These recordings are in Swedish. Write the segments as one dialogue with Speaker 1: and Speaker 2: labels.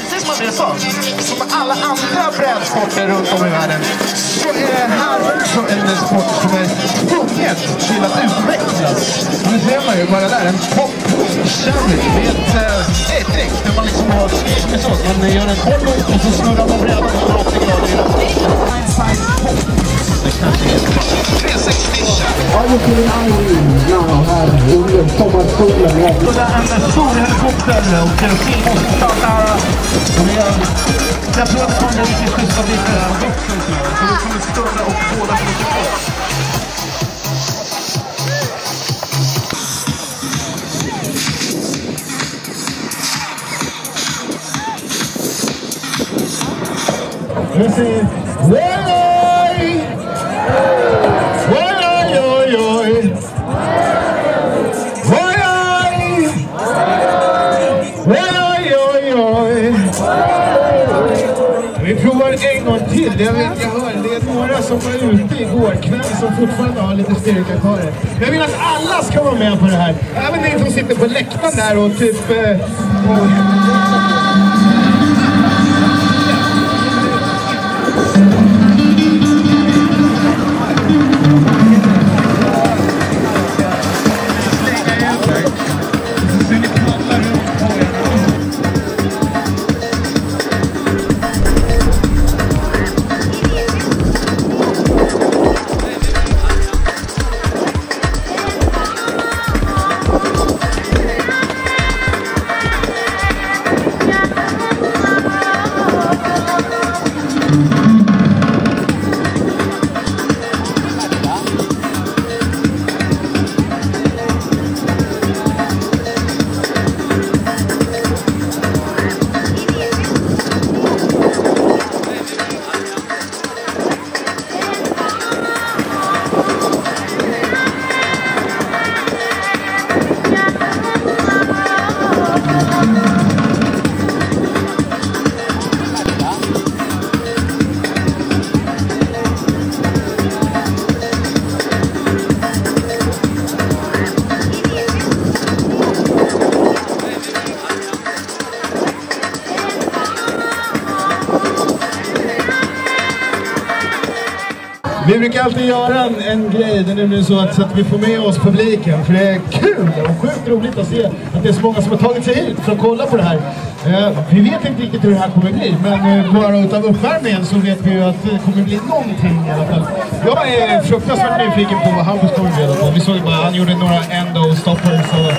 Speaker 1: precis som jag sa, som alla andra brädsporter runt om i världen, så är det här också en sport som är tvungen till att utvecklas. Och nu ser man ju bara där, en toppkärlek med ett däck där man liksom har, som jag sa, man gör en kollo och så snurrar man brädan 180 grader i den. Inside pop. Det kanske är 360.
Speaker 2: Are you feeling angry now här under sommarsolen?
Speaker 1: Så det är en stor helikopter och fin måste starta. Jag tror att det kommer riktigt schyssta bitar här också. Så det kommer större och båda som you see, vi provar en gång till. Jag hör, det är några som var ute igår kväll som fortfarande har lite styrka kvar. Jag vill att alla ska vara med på det här. Även ni som sitter på läktaren där och typ... Vi brukar alltid göra en grej, det är nämligen så att vi får med oss publiken, för det är kul och sjukt roligt att se att det är så många som har tagit sig hit för att kolla på det här. Vi vet inte riktigt hur det här kommer bli, men bara utav uppvärmningen så vet vi ju att det kommer bli någonting i alla fall. Jag är fruktansvärt nyfiken på vad Hampus kommer bjuda på. Vi såg bara, han gjorde några endo-stoppers och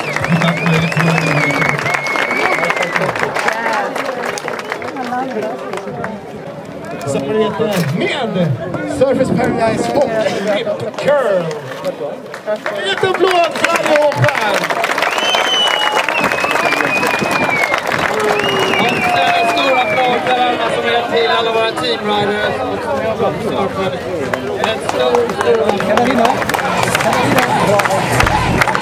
Speaker 1: samarbete med Surface Paradise och Rip Curl. En liten applåd för allihopa!
Speaker 3: Och en stor applåd för alla som är till, alla våra teamriders och som jobbar på Surface. En stor applåd.